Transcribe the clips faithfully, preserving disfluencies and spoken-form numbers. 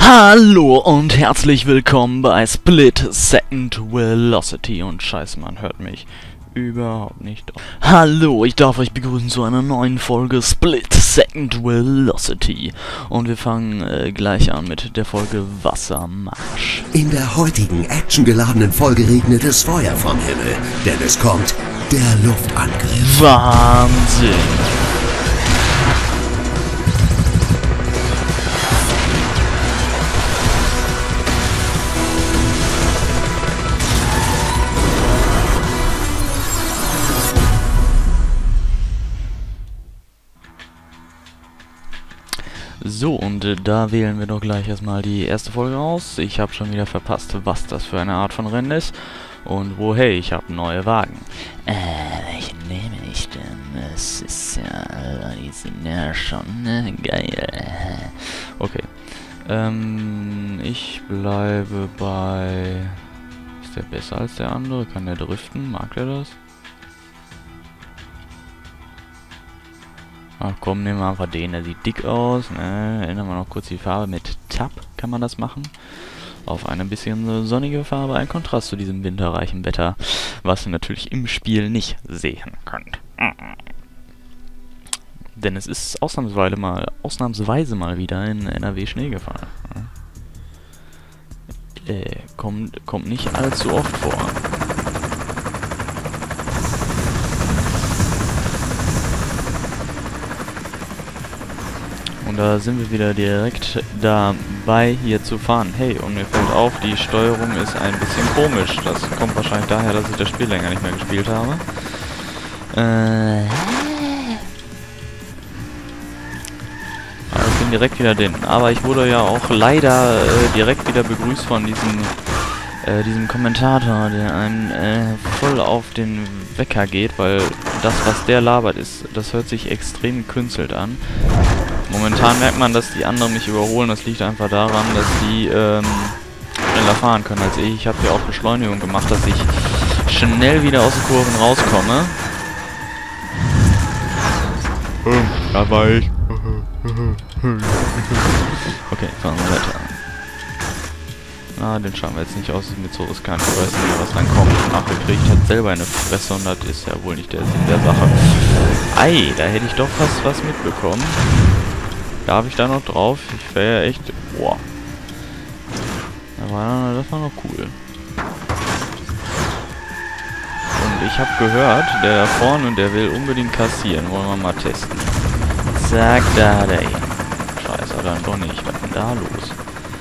Hallo und herzlich willkommen bei Split Second Velocity. Und scheiße, man hört mich überhaupt nicht. Hallo, ich darf euch begrüßen zu einer neuen Folge Split Second Velocity. Und wir fangen äh, gleich an mit der Folge Wassermarsch. In der heutigen actiongeladenen Folge regnet es Feuer vom Himmel, denn es kommt der Luftangriff. Wahnsinn! So, und äh, da wählen wir doch gleich erstmal die erste Folge aus. Ich habe schon wieder verpasst, was das für eine Art von Rennen ist. Und wo, hey, ich habe neue Wagen. Äh, welchen nehme ich denn? Es ist ja, die sind ja schon äh, geil. Okay. Ähm, ich bleibe bei... Ist der besser als der andere? Kann der driften? Mag der das? Ach komm, nehmen wir einfach den, der sieht dick aus, ne? Ändern wir noch kurz die Farbe, mit Tab kann man das machen. Auf eine bisschen sonnige Farbe, ein Kontrast zu diesem winterreichen Wetter, was ihr natürlich im Spiel nicht sehen könnt. Denn es ist ausnahmsweise mal, ausnahmsweise mal wieder in N R W Schnee gefallen. Äh, kommt, kommt nicht allzu oft vor. Und da sind wir wieder direkt dabei, hier zu fahren. Hey, und mir fällt auf, die Steuerung ist ein bisschen komisch. Das kommt wahrscheinlich daher, dass ich das Spiel länger nicht mehr gespielt habe. Äh... Aber ich bin direkt wieder drin. Aber ich wurde ja auch leider äh, direkt wieder begrüßt von diesem, äh, diesem Kommentator, der einem äh, voll auf den Wecker geht, weil das, was der labert, ist, das hört sich extrem gekünstelt an. Momentan merkt man, dass die anderen mich überholen. Das liegt einfach daran, dass die ähm, schneller fahren können als ich. Ich habe ja auch Beschleunigung gemacht, dass ich schnell wieder aus den Kurven rauskomme. Da war ich. Okay, fahren wir weiter. Na, den schauen wir jetzt nicht aus. Das ist mir zu riskant. Ich weiß nicht, was dann kommt. Ach, er kriegt halt selber eine Fresse und das ist ja wohl nicht der Sinn der Sache. Ei, da hätte ich doch fast was mitbekommen. Darf ich da noch drauf? Ich wäre ja echt... Boah. Das war, das war noch cool. Und ich habe gehört, der da vorne, der will unbedingt kassieren. Wollen wir mal testen. Zack, da hat er ihn. Scheiße, dann doch nicht. Was ist denn da los?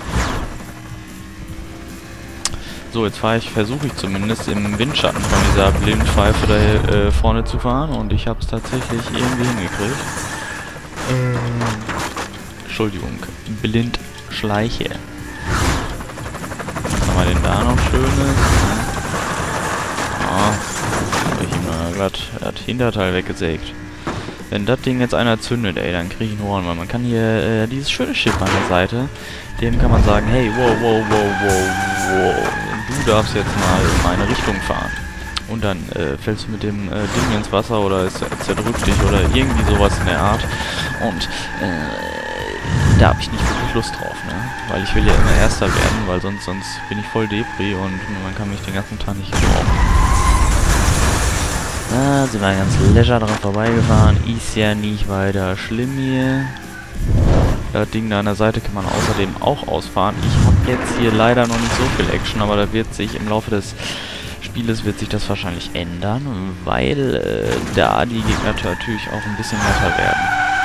So, jetzt fahre ich, versuche ich zumindest im Windschatten von dieser Blindpfeife da äh, vorne zu fahren. Und ich habe es tatsächlich irgendwie hingekriegt. Ähm... Entschuldigung, Blindschleiche. Was haben wir denn da noch Schönes? Ah, hab ich ihm mal glatt das Hinterteil weggesägt. Wenn das Ding jetzt einer zündet, ey, dann kriege ich einen Ohren, weil man kann hier äh, dieses schöne Schiff an der Seite, dem kann man sagen, hey, wow, wow, wow, wow, wow, du darfst jetzt mal in meine Richtung fahren. Und dann äh, fällst du mit dem äh, Ding ins Wasser oder es zerdrückt dich oder irgendwie sowas in der Art. Und äh, da habe ich nicht wirklich Lust drauf, ne? Weil ich will ja immer Erster werden, weil sonst sonst bin ich voll Depri und man kann mich den ganzen Tag nicht gebrauchen. Da sind wir ganz leger dran vorbeigefahren. Ist ja nicht weiter schlimm hier. Das Ding da an der Seite kann man außerdem auch ausfahren. Ich habe jetzt hier leider noch nicht so viel Action, aber da wird sich im Laufe des Spieles wird sich das wahrscheinlich ändern, weil äh, da die Gegner natürlich auch ein bisschen netter werden.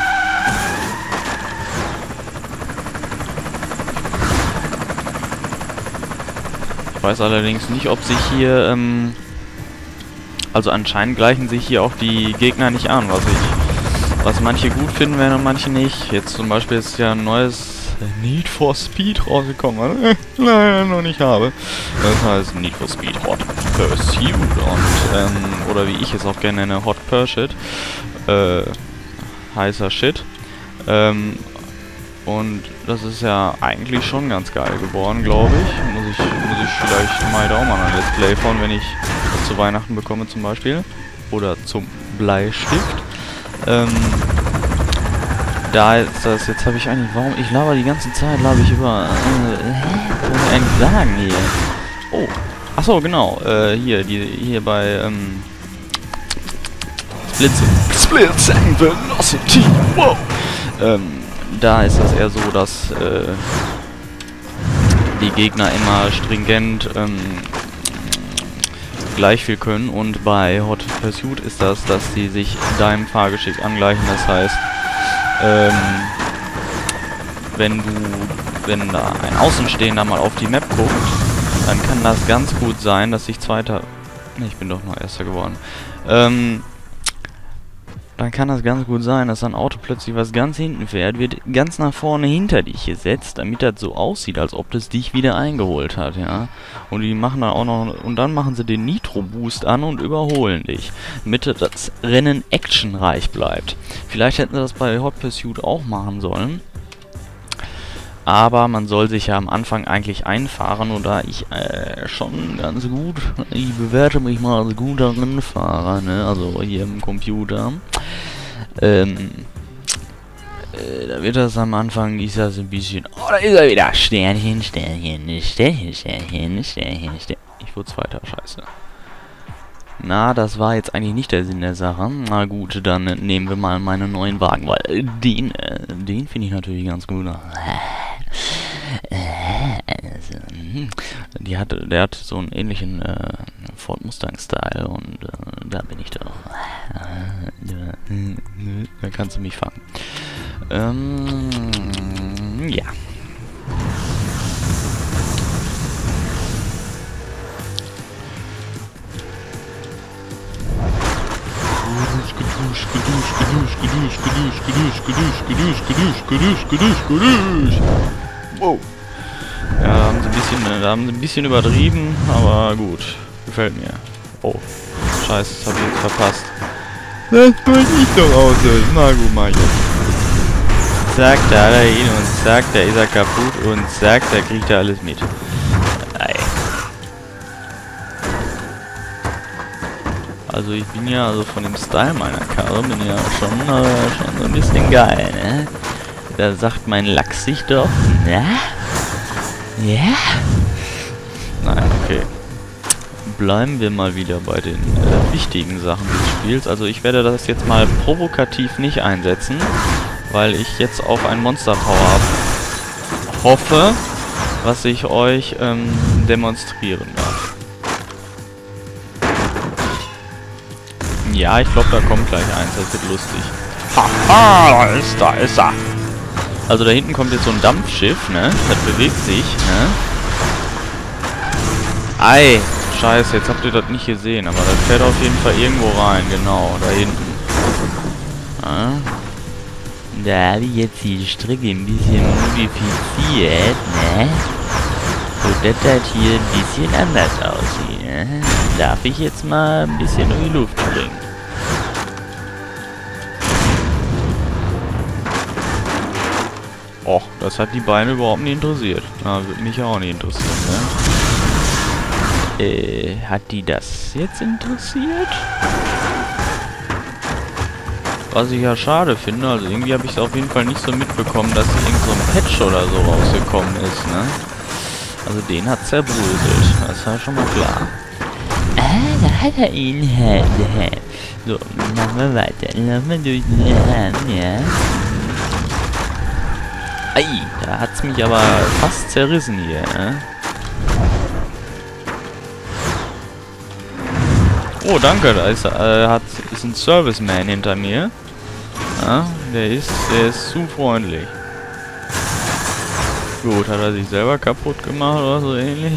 Ich weiß allerdings nicht, ob sich hier, ähm, also anscheinend gleichen sich hier auch die Gegner nicht an, was ich, was manche gut finden werden und manche nicht. Jetzt zum Beispiel ist ja ein neues Need for Speed rausgekommen, was ich leider noch nicht habe. Das heißt Need for Speed Hot Pursuit und, ähm, oder wie ich es auch gerne nenne, Hot Pursuit, äh, heißer Shit, ähm, und das ist ja eigentlich schon ganz geil geworden, glaube ich. Muss ich, muss ich vielleicht mal da auch mal ein Let's Play von, wenn ich das zu Weihnachten bekomme zum Beispiel. Oder zum Bleistift. Ähm, da ist das, jetzt habe ich eigentlich, warum, ich laber die ganze Zeit, laber ich über, äh, hä? Was soll ich eigentlich sagen hier? Oh, achso, genau, äh, hier, die, hier bei, ähm, Splitsing, Splitsing Velocity, wow, ähm, da ist das eher so, dass, äh, die Gegner immer stringent, ähm, gleich viel können, und bei Hot Pursuit ist das, dass die sich deinem Fahrgeschick angleichen. Das heißt, ähm, wenn du, wenn da ein Außenstehender mal auf die Map guckt, dann kann das ganz gut sein, dass ich Zweiter, ne, ich bin doch noch Erster geworden, ähm, dann kann das ganz gut sein, dass ein Auto plötzlich was ganz hinten fährt, wird ganz nach vorne hinter dich gesetzt, damit das so aussieht, als ob das dich wieder eingeholt hat, ja. Und die machen dann auch noch, und dann machen sie den Nitro-Boost an und überholen dich, damit das Rennen actionreich bleibt. Vielleicht hätten sie das bei Hot Pursuit auch machen sollen. Aber man soll sich ja am Anfang eigentlich einfahren, und da ich äh, schon ganz gut, ich bewerte mich mal als guter Rennfahrer, ne, also hier im Computer, ähm, äh, da wird das am Anfang, ist das ein bisschen, oh, da ist er wieder, Sternchen, Sternchen, Sternchen, Sternchen, Sternchen, Sternchen, ich wurde Zweiter, scheiße. Na, das war jetzt eigentlich nicht der Sinn der Sache. Na gut, dann äh, nehmen wir mal meinen neuen Wagen, weil äh, den, äh, den finde ich natürlich ganz gut. Die hat, der hat so einen ähnlichen äh, Ford Mustang-Style, und äh, da bin ich doch. Da kannst du mich fangen. Ähm, ja. Gedusch, gedusch, gedusch, gedusch, gedusch, gedusch, gedusch, gedusch, gedusch, gedusch, gedusch. Wow. Ja, da haben sie ein bisschen, da haben sie ein bisschen übertrieben, aber gut. Gefällt mir. Oh. Scheiße, das hab ich jetzt verpasst. Das wollte ich doch auslösen. Na gut, mach ich jetzt. Zack, da hat er ihn, und zack, da ist er kaputt, und zack, da kriegt er alles mit. Ei. Also ich bin ja, also von dem Style meiner Karre bin ja schon, äh, schon so ein bisschen geil, ne? Da sagt mein Lachs sich doch, na? Ja? Nein, okay. Bleiben wir mal wieder bei den äh, wichtigen Sachen des Spiels. Also ich werde das jetzt mal provokativ nicht einsetzen, weil ich jetzt auf ein Monster Power hoffe, was ich euch ähm, demonstrieren darf. Ja, ich glaube, da kommt gleich eins, das wird lustig. Haha, da ist, da ist er. Also da hinten kommt jetzt so ein Dampfschiff, ne? Das bewegt sich, ne? Ei, scheiße, jetzt habt ihr das nicht gesehen, aber das fährt auf jeden Fall irgendwo rein, genau, da hinten. Ja. Da habe ich jetzt die Strecke ein bisschen modifiziert, ne? Sodass das hier ein bisschen anders aussieht, ne? Darf ich jetzt mal ein bisschen in die Luft springen? Och, das hat die Beine überhaupt nicht interessiert. Na, würde mich auch nicht interessieren, ne? Äh, hat die das jetzt interessiert? Was ich ja schade finde, also irgendwie habe ich es auf jeden Fall nicht so mitbekommen, dass irgend so ein Patch oder so rausgekommen ist, ne? Also den hat zerbröselt, das war schon mal klar. Ah, da hat er ihn. So, machen wir weiter. Laufen wir durch den Hand, ja. Ei, da hat's mich aber fast zerrissen hier, ne? Oh, danke, da ist, äh, hat, ist ein Serviceman hinter mir. Ja, der ist, der ist zu freundlich. Gut, hat er sich selber kaputt gemacht oder so ähnlich?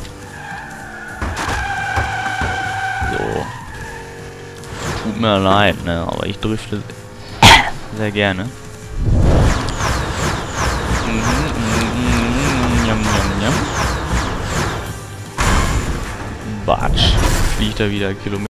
So. Tut mir leid, ne, aber ich drifte sehr gerne. Batsch. Fliegt er wieder Kilometer.